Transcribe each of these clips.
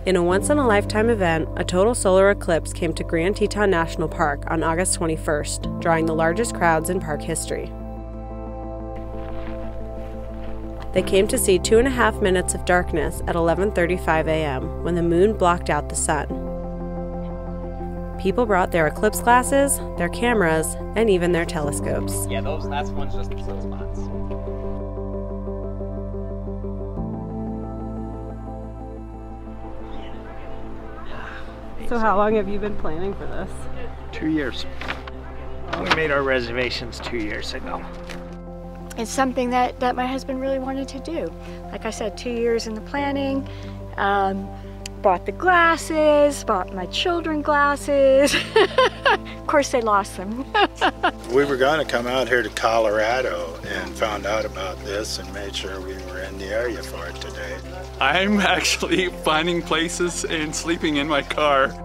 In a once-in-a-lifetime event, a total solar eclipse came to Grand Teton National Park on August 21st, drawing the largest crowds in park history. They came to see 2.5 minutes of darkness at 11:35 a.m. when the moon blocked out the sun. People brought their eclipse glasses, their cameras, and even their telescopes. Yeah, that's one's just the sunspots. So how long have you been planning for this? 2 years. We made our reservations 2 years ago. It's something that my husband really wanted to do. Like I said, 2 years in the planning. Bought the glasses, bought my children glasses. Of course they lost them. We were going to come out here to Colorado and found out about this and made sure we were in the area for it today. I'm actually finding places and sleeping in my car.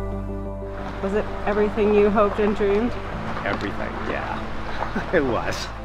Was it everything you hoped and dreamed? Everything, yeah. It was.